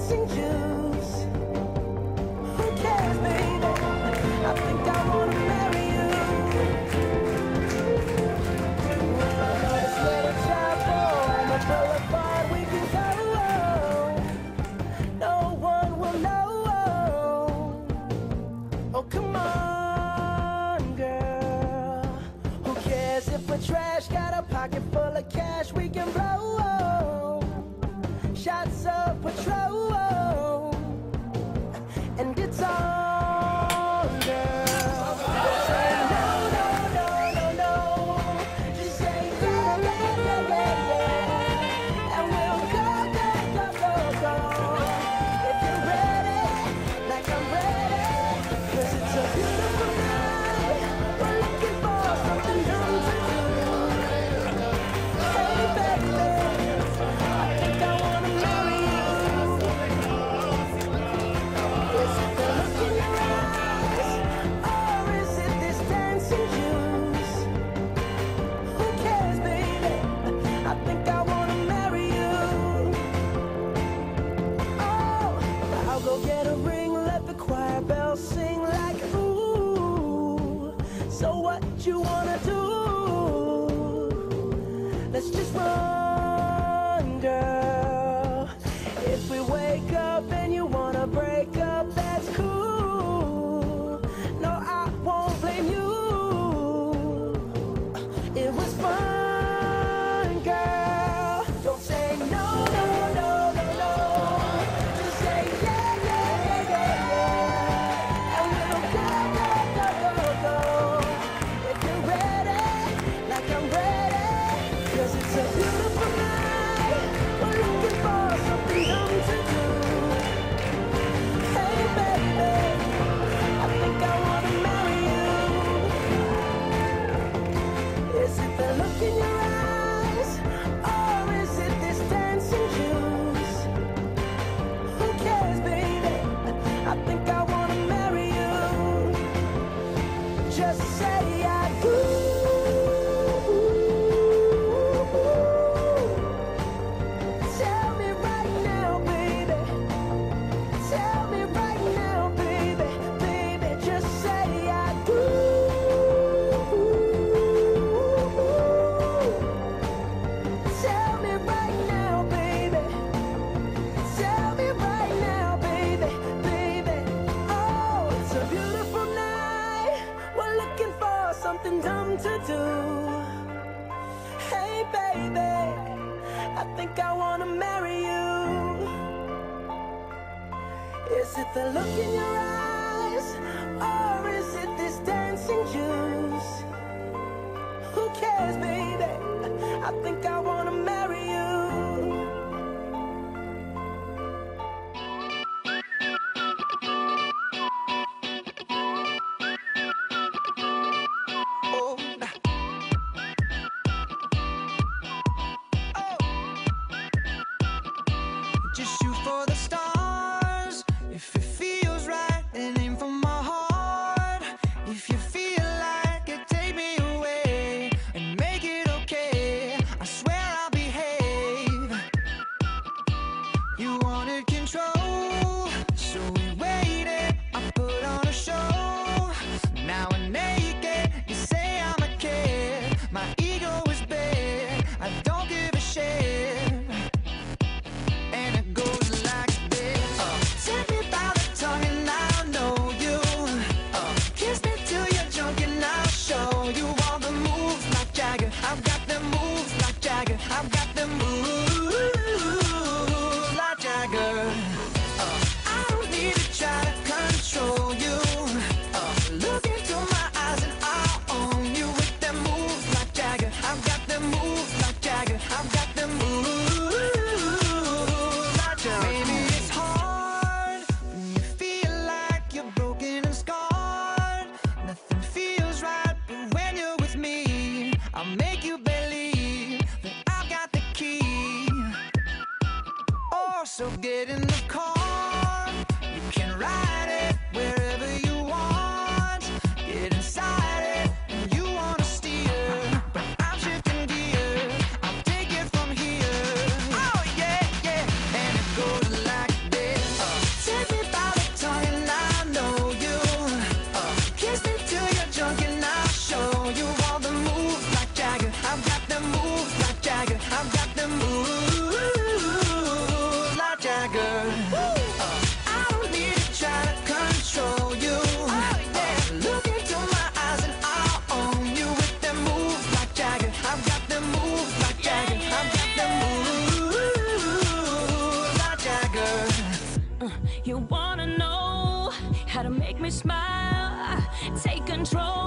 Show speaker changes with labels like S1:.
S1: dancing juice. Who cares, baby? I think I wanna marry you. Well, I know this little chapel on the boulevard we can go. No one will know. Oh, come on, girl. Who cares if we're trash? Got a pocket full of cash we can blow. Shots of Patrol, and it's on, girl. Say no, no, no, no, no. Just say yeah, yeah, yeah, yeah, yeah. And we'll go, go, go, go, go. If you're ready, like I'm ready, 'cause it's a beautiful night. We're looking for something new to do. Hey, baby, I think I wanna marry you. Is it the look in your eyes, or is it this dancing juice? Who cares, baby? I think I wanna marry you. Oh, I'll go get a ring, let the choir bells sing like ooh. So what you wanna do? Let's just run, girl. If we wake up and you wanna break up, that's cool. No, I won't blame you. It was fun, girl. Don't say no, no, no, no, no. Just say yeah, yeah, yeah, yeah, yeah. And we'll go, go, go, go, go. If you're ready, like I'm ready, 'cause it's a beautiful night. We're looking for something new to do. Hey, baby, I think I wanna marry you. Is it the look in your eyes, or is it this dancing juice? Who cares, baby? I think I wanna marry you. Just say I do. Tell me right now, baby. Tell me right now, baby. Baby, just say I do. Tell me right now, baby. Tell me right now, baby. Baby, oh, it's a beautiful night. We're looking for something dumb to do. Hey, baby, I think I wanna marry you. Is it the look in your eyes, or is it this dancing juice? Who cares, baby? I think I wanna marry you. Oh, just shoot for the stars. If it feels right, and aim for my heart. If you feel like it, take me away and make it okay. I swear I'll behave. You wanted control, so we waited. I put on a show. Now we're naked. You say I'm a kid. My ego is big. I don't give a shit. And it goes like this. Take me by the tongue and I'll know you. Kiss me till you're drunk and I'll show you all the moves like Jagger. I've got them moves like Jagger. I've got them moves like Jagger. I don't need to try to control you. Look into my eyes and I'll own you with them moves like Jagger. I've got them moves like Jagger. I've got them moves like Jagger. Maybe it's hard when you feel like you're broken and scarred. Nothing feels right, but when you're with me, I'll make you believe that I've got the key. Oh, so get in the car. You can ride it wherever you want. Get inside it and you wanna steer, but I'm shifting gear. I'll take it from here. Oh yeah, yeah. And it goes like this.
S2: You wanna know how to make me smile? Take control.